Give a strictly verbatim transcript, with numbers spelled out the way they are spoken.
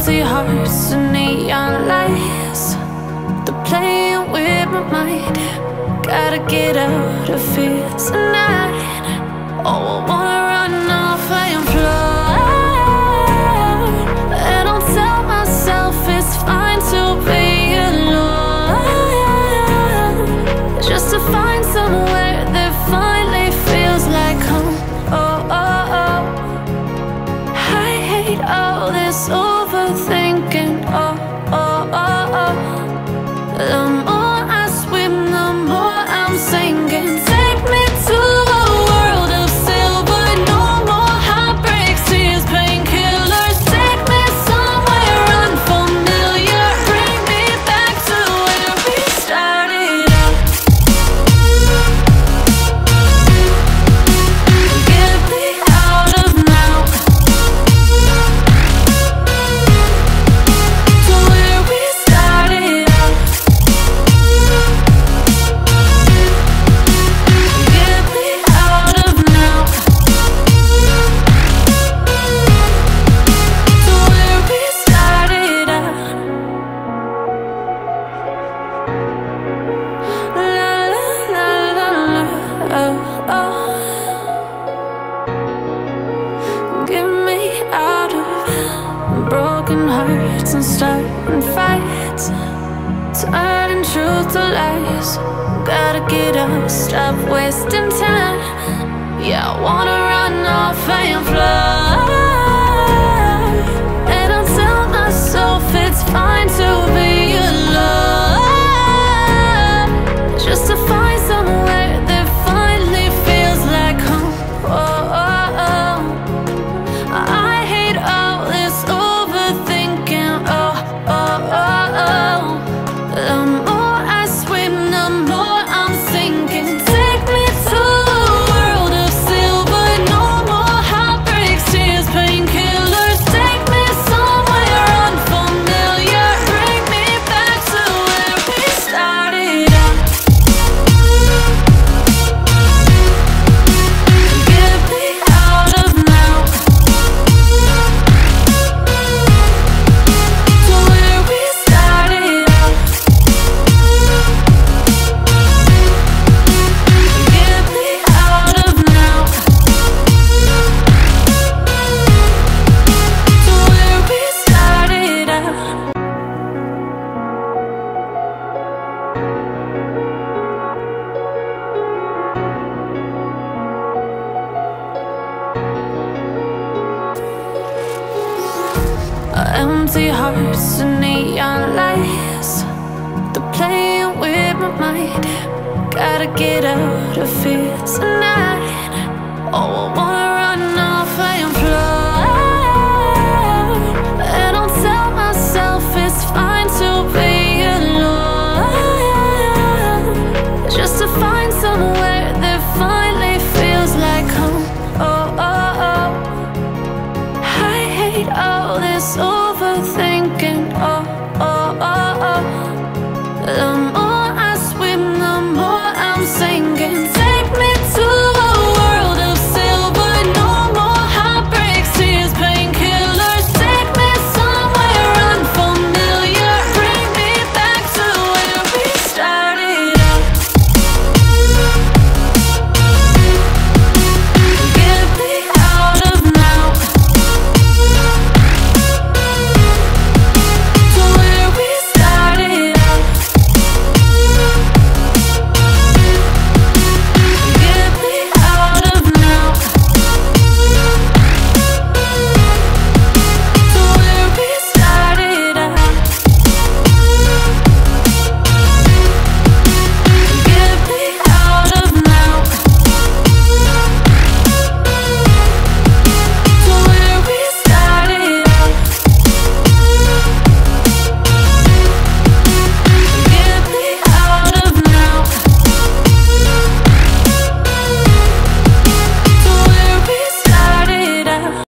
Empty hearts and neon lights, they're playing with my mind. Gotta get out of here tonight. Oh, I wanna run off and fly, and I'll tell myself it's fine to be alone, just to find somewhere that finally feels like home. Oh, oh, oh. I hate all this overthinking. Oh, oh, oh, oh. The more I swim, the more I'm sinking. Take me to a world of silver, no more heartbreaks, tears, painkillers. Take me somewhere unfamiliar, bring me back to where we started out. Get me out of now, to where we started out. Get me out of now, to where we started out. La la la la la, oh, oh. Get me out of broken hearts and starting fights, turning truth to lies. Gotta get up, stop wasting time. Yeah, I wanna run off and fly, and I'll tell myself it's fine to be alone, just to find somewhere that finally feels like home. Oh, oh, oh. I hate all this overthinking. Oh, oh, oh, oh. The more I swim, the more I'm sinking. Take me to a world of silver, no more heartbreaks, tears, painkillers. Take me somewhere unfamiliar, bring me back to where we started out. Get me out of now, to where we started out. Get me out of now, to where we started out. Empty hearts and neon lights, they're playing with my mind. Gotta get out of here tonight. Oh, I wanna